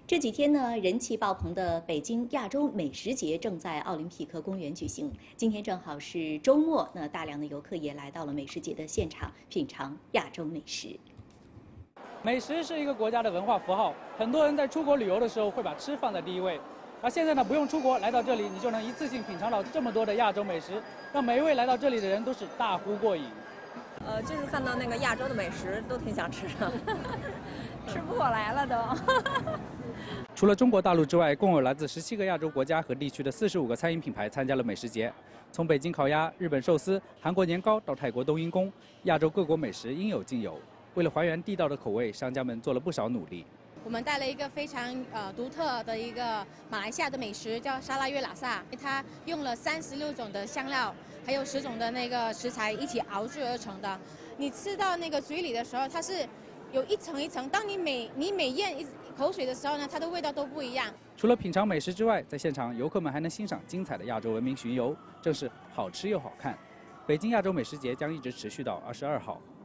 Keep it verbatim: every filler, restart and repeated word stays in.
这几天呢，人气爆棚的北京亚洲美食节正在奥林匹克公园举行。今天正好是周末，那大量的游客也来到了美食节的现场，品尝亚洲美食。 美食是一个国家的文化符号，很多人在出国旅游的时候会把吃放在第一位。而现在呢，不用出国，来到这里，你就能一次性品尝到这么多的亚洲美食，让每一位来到这里的人都是大呼过瘾。 呃，就是看到那个亚洲的美食，都挺想吃的，吃不过来了都。 除了中国大陆之外，共有来自十七个亚洲国家和地区的四十五个餐饮品牌参加了美食节。从北京烤鸭、日本寿司、韩国年糕到泰国冬阴功，亚洲各国美食应有尽有。为了还原地道的口味，商家们做了不少努力。 我们带了一个非常呃独特的一个马来西亚的美食，叫沙拉越拉萨。它用了三十六种的香料，还有十种的那个食材一起熬制而成的。你吃到那个嘴里的时候，它是有一层一层。当你每你每咽一口水的时候呢，它的味道都不一样。 除了品尝美食之外，在现场游客们还能欣赏精彩的亚洲文明巡游，正是好吃又好看。北京亚洲美食节将一直持续到二十二号。